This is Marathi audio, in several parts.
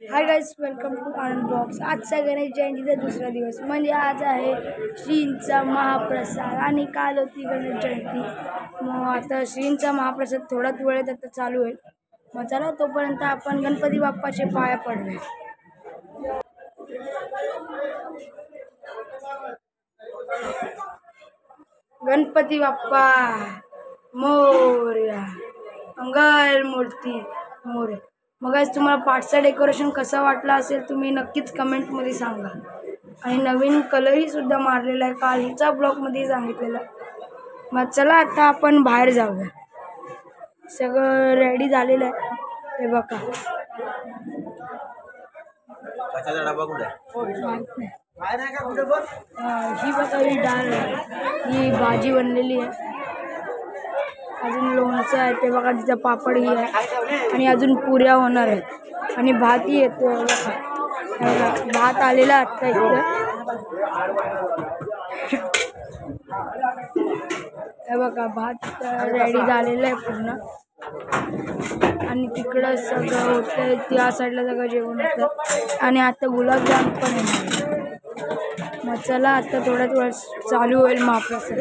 High guys, welcome to Anand blogs. आजचा गणेश जयंतीचा दुसरा दिवस म्हणजे आज आहे श्रींचा महाप्रसाद आणि काल होती गणेश जयंती। मग आता श्रींचा महाप्रसाद थोड्याच वेळेत आता चालू होईल। मग चला तोपर्यंत आपण गणपती बाप्पाचे पाया पडूया। गणपती बाप्पा मोरया, मंगल मूर्ती मोरया। मग आज तुम्हाला पाठचं डेकोरेशन कसं वाटलं असेल तुम्ही नक्कीच कमेंटमध्ये सांगा। आणि नवीन कलरही सुद्धा मारलेला आहे, कालचा ब्लॉगमध्ये सांगितलेलं। मग चला आता आपण बाहेर जाऊया। सगळं रेडी झालेलं आहे, हे बघा। ही बघा, ही डाळ आहे, ही भाजी बनलेली आहे, अजून लोणचं आहे, ते बघा तिचा पापड ही आहे, आणि अजून पुऱ्या होणार आहेत, आणि भातही येतो बघा। भात आलेला आत्ता इथं, हे बघा भात रेडी झालेला आहे पूर्ण। आणि तिकडं सगळं होतंय, त्या साईडला सगळं जेवण होतं, आणि आता गुलाबजाम पण येणार। मग चला आता थोड्याच वेळ चालू होईल महाप्रसाद।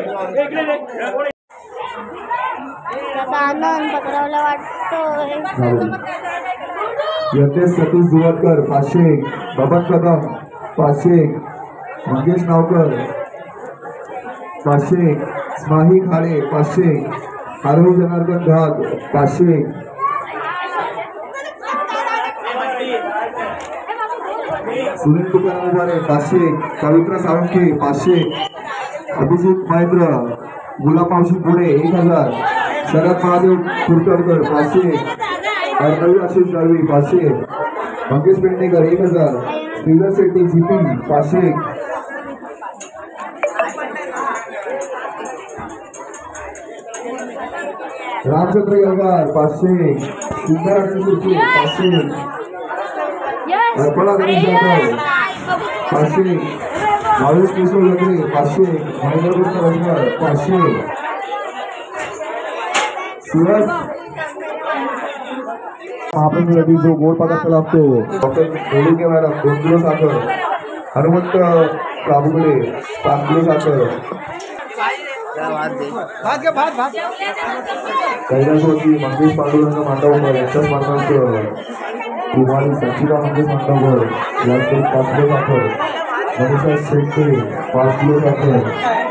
आनंद पत्रावला वाटतोय। यतेश सतीश दुवाडकर 500, बबन कदम 500, मंगेश नावकर 500, स्माही खाडे 500, आरवी जनार्दन घाग 500, सुनील तुकाराम उभारे 500, पवित्र साळुंखे 500, अभिजित महेंद्र गुलाबमावशी पुणे 1000, शरद महादेव कुरतडकर 500, अर्णवी आशिष दळवी 500, मंगेश पेडणेकर 1000, श्रीधर शेट्टी जीपी 500, रामचंद्र गंगार 500, सुंदर अग्निशुची 500, अर्पणा गणेश जाधव 500, भावेश किशोर लगरे 500, महेंद्रकृष्ण रंगार 500, सूरज महाप्रसादासाठी जो गोड पदार्थ लागतो डॉक्टर बोलुके मॅडम 2 किलो साखर, हनुमंत काबुगडे 5 किलो साखर, कैलासवासी मंगेश पांडुरंग मांडवकर यांच्या स्मरणार्थ कुमारी संचिता मंगेश मांडवकर यांचे 5 किलो साखर, मनीषा शेट्टे 5 किलो साखर,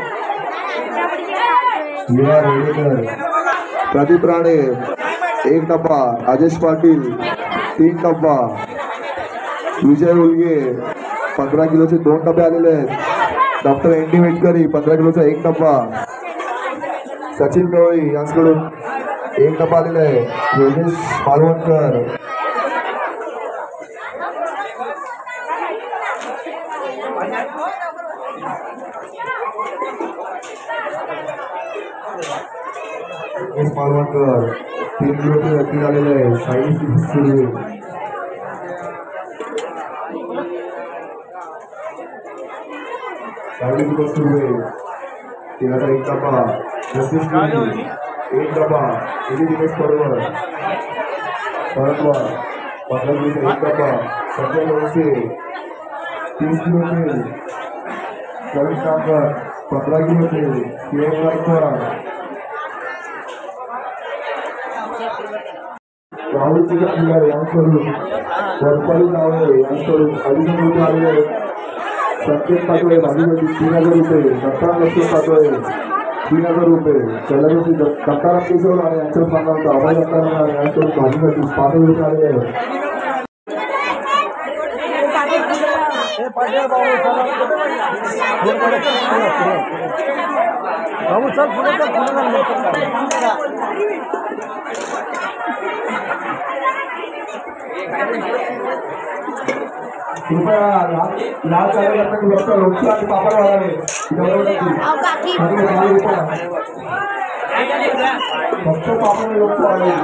लीला रेडेकर, प्रदीप राणे 1 डब्बा, राजेश पाटील 3 डब्बा, विजय उलगे 15 किलोचे 2 डबे आलेले आहेत, डॉक्टर एन डी मेटकरी 15 किलोचा 1 डब्बा, सचिन गवळी यांच्याकडून 1 डब्बा आलेला आहे, योगेश मालवणकर, मालवणकर 3 किलोचे वकील आलेले आहे, साई सुर्वे, साई सुर्वे 1 डब्बा, जगदीश 1 डब्बा, दिनेश परवर 15 किलोचा 1 डब्बा, संजय लोणचे 30 किलोचे, रवी कामकर 15 किलोचे, किरण गायकवाड, राहुल चिकन यांच्याकडून, वरपाली नावळे यांच्याकडून 250 रुपये आलेले, संकेत पाटोळे भाजीसाठी 3000 रुपये, दत्ता लक्ष्मण पाटोळे 3000 रुपये, कलावती दत्ताराम केशव आणि यांच्या स्मरणार्थ अभय दत्ताराम यांच्याकडून भाजीसाठी 500 रुपये आलेले आहेत। कृपया लाल कार्यकर्त्यांनी फक्त लोणचं आणि पापड वाढावे, फक्त पापड आणि लोणचं वाढावे।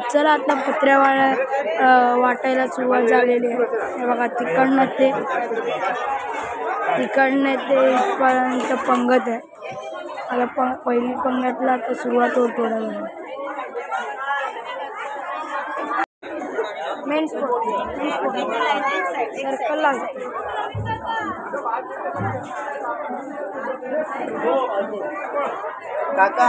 चला आता पत्र्या वाटायला सुरुवात झालेली आहे. हे बघा तिकडनं ते इथपर्यंत पंगत आहे. आता पहिली पंगतला आता सुरुवात होत थोड्या वेळात. मेन स्पॉट सर्कल लागते. काका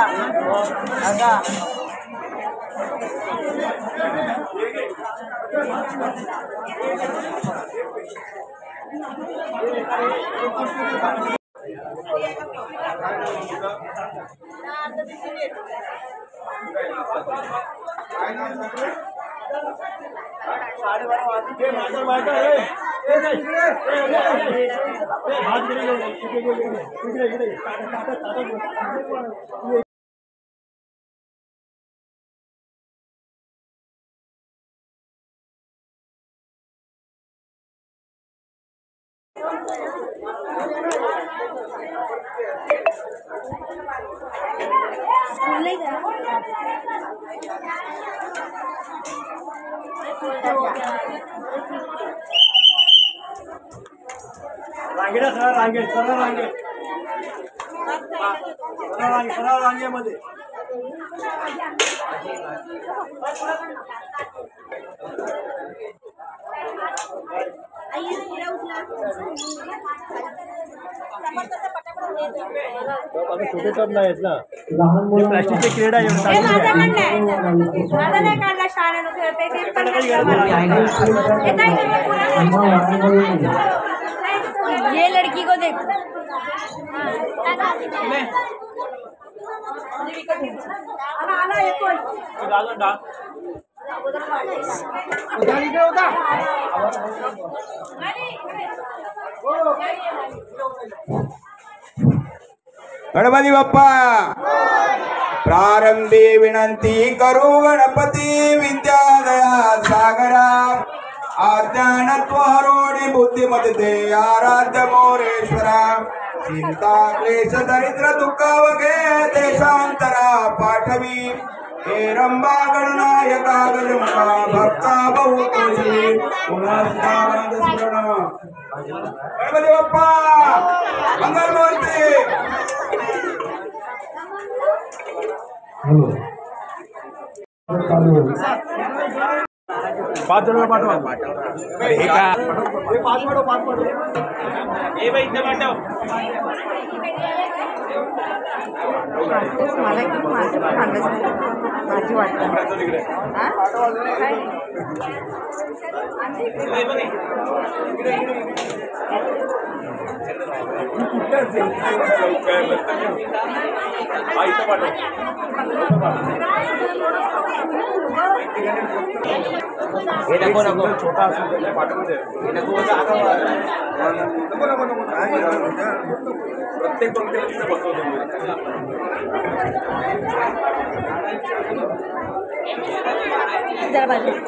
रांगेमध्ये छोटे टप नाही आहेत ना, प्लास्टिकचे क्रीडा ये लड़की को देख. गणपती बाप्पा प्रारंभी विनंती करू गणपती विद्यादया सागरा अज्ञानत्व हरोणी बुद्धिमते आराध्य मोरेश्वरा चिंता क्लेश दरिद्र दुःख वगे देशांतरा पाठवी हे रंबा गणनायका गजमुखा भक्ता बहुतोषी पुनस्तानंद स्मरण. गणपती बाप्पा मंगलमूर्ती. पाच जण पाठवा. माझी वाटतं छोटा असेल प्रत्येक पंक्तीला बसवतो. जरा बाजू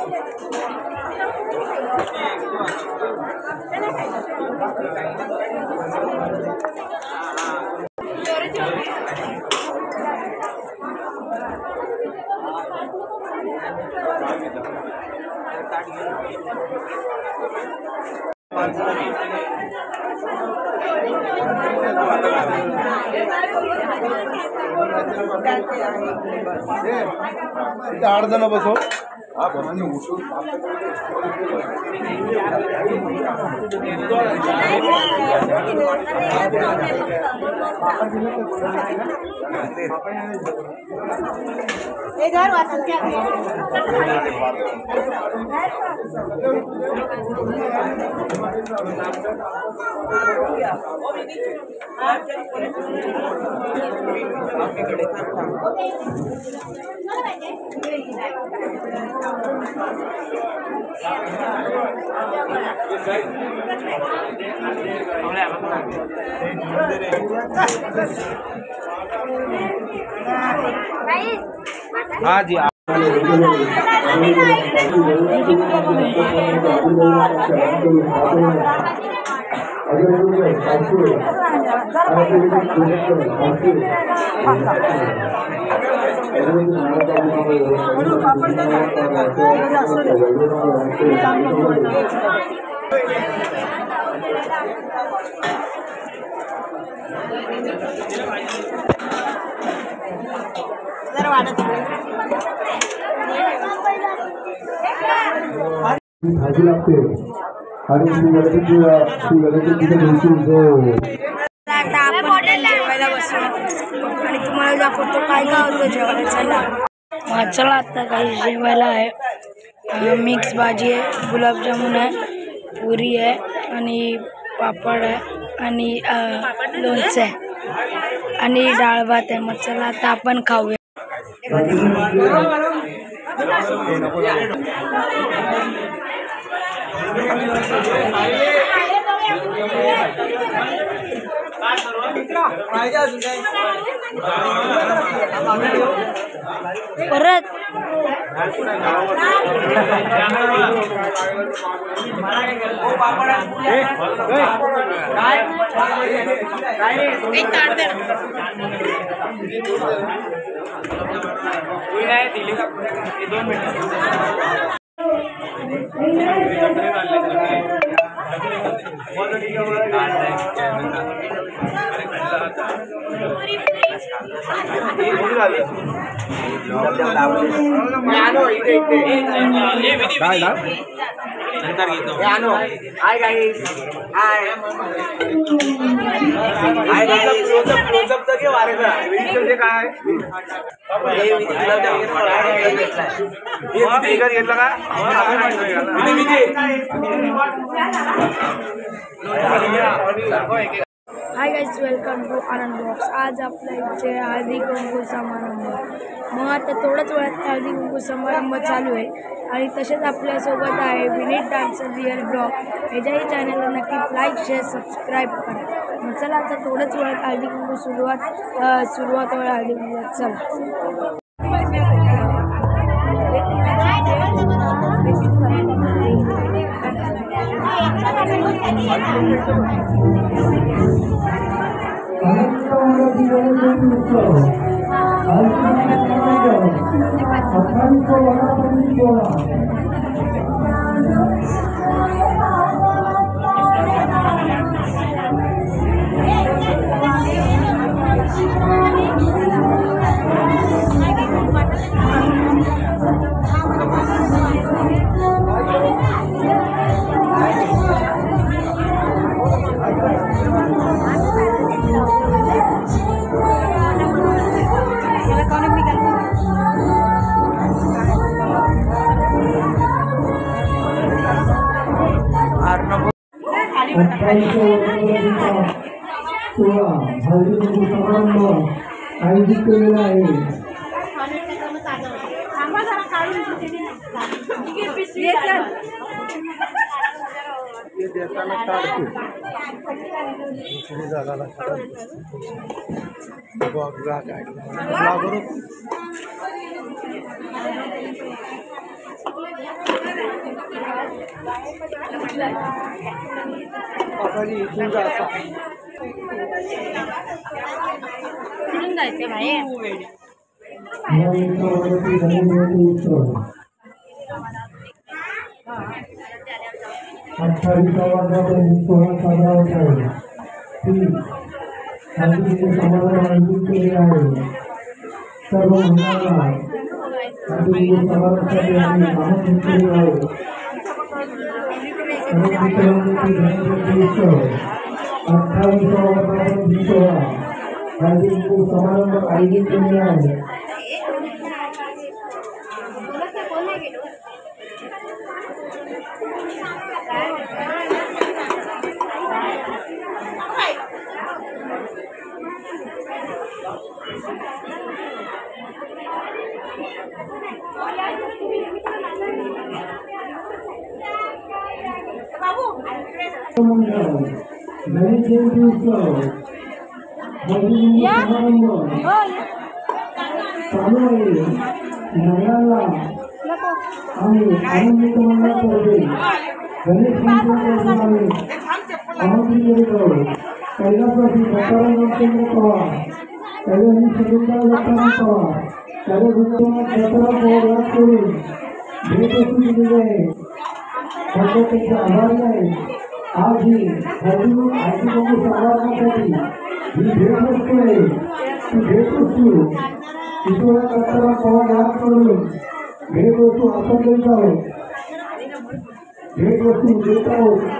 इथे 8 जण बसव. हाँ जी अगर भाजी लागते आणि गणपतीच्या दिवशी जो आता आपण जेवायला बसलो आणि तुम्हाला दाखवतो काय काय होतं जेवायला. चला आता काही जेवायला आहे. मिक्स भाजी आहे, गुलाबजामुन आहे, पुरी आहे आणि पापड आहे आणि लोणचं आहे आणि डाळ भात आहे. मग चला आता आपण खाऊया. परत hi guys, welcome to Anand blogs. आज आपल्या इथे हळदी कुंकू समारंभ. मग आता थोड्याच वेळात हळदी कुंकू समारंभ चालू आहे आणि तसेच आपल्यासोबत आहे विनीत डान्सर रिअल ब्लॉग. ह्याच्याही चॅनलला नक्की लाईक शेअर सबस्क्राईब करा. मग चला आता थोड्याच वेळात हळदी कुंकू सुरुवात वेळ हळदी कुंकू. चला आयोजित केलेला आहे. सर्व मंडळाला समारंभ आयोजित केलेला आहे. गणेश जयंती उत्सव चालू आहे. नगराला आणि आनंदित मंडळातर्फे गणेश आमंत्रित कैलासवासी दत्ताराम रामचंद्र पवार, कैलासी सुगंधा दत्ताराम पवार, आभारी आहे. आज ही आयटी संवादासाठी ही भेटवस्तू आहे. ती भेटवस्तू ईश्वर दत्तराव पवार यांकडून भेटवस्तू आपण देत आहोत. भेटवस्तू देत आहोत.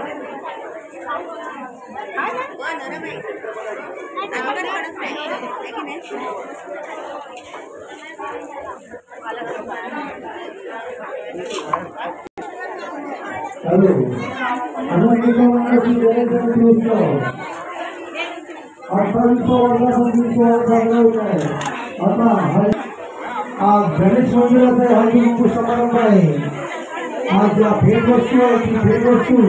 आज गणेश मंदिराचा हळदी कुंकू समारंभ आहे. आज या भेटवस्तू आहे ती भेटवस्तू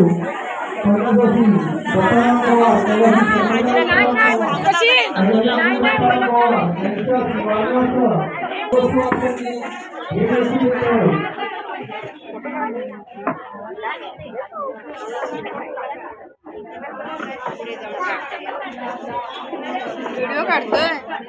व्हिडिओ काढतोय.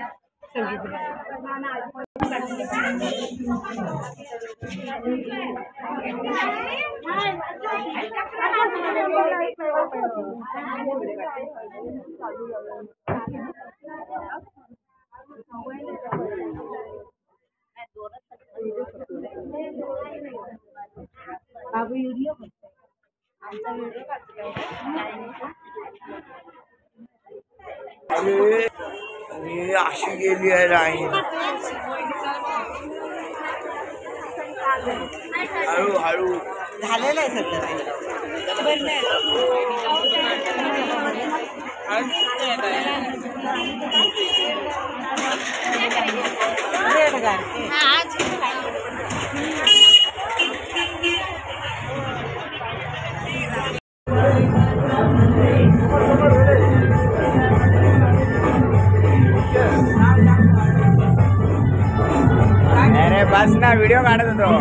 बाबू व्हिडिओ आमचा व्हिडिओ काढतोय. अशी गेली आहे राही हळू हळू झालेलं आहे सगळं. अरे बस ना व्हिडिओ काढत होतो.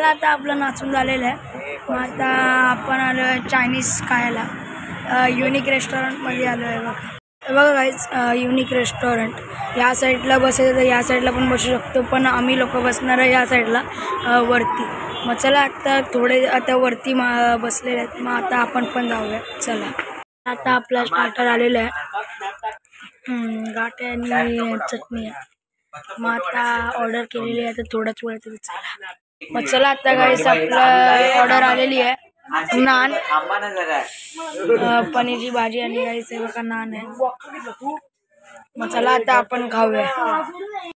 चला आता आपलं नाचून झालेलं आहे. मग आता आपण आलो आहे चायनीज खायला. युनिक रेस्टॉरंटमध्ये आलो आहे बघा. बघा गाईज, युनिक रेस्टॉरंट. या साईडला बसायचं तर या साईडला पण बसू शकतो, पण आम्ही लोक बसणार आहे या साईडला वरती. मग चला आता थोडे आता वरती बसलेले आहेत. मग आता आपण पण जाऊया. चला आता आपला स्टार्टर आलेलं आहे. गाठे आणि चटणी आहे. मग आता ऑर्डर केलेली आहे तर थोड्याच वेळात चला. मग चला आता गाईस आपलं ऑर्डर आलेली आहे. नान, पनीरची भाजी आणि गाईस हे बघा नान आहे. मग चला आता आपण खाऊया.